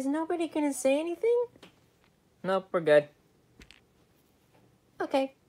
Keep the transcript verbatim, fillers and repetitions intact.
Is nobody gonna say anything? Nope, we're good. Okay.